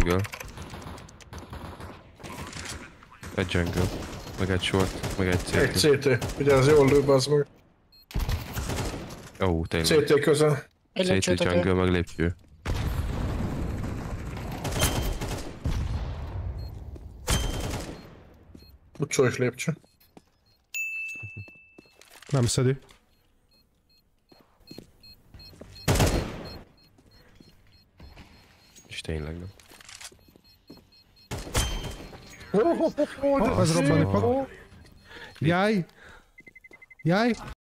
jungle. Egy jungle. Meg egy short, meg egy CT. Egy CT. Ugye az jól lő, bazd meg. Ó, tényleg. CT közel. Egy CT lépcsőt jungle, meg lépcső. Utcsó is lépcső. Nem szedi. És tényleg nem. Az robbani fog. Jaj! Jaj!